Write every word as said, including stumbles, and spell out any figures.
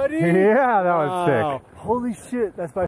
buddy. Yeah, that was wow. sick. Holy shit, that's my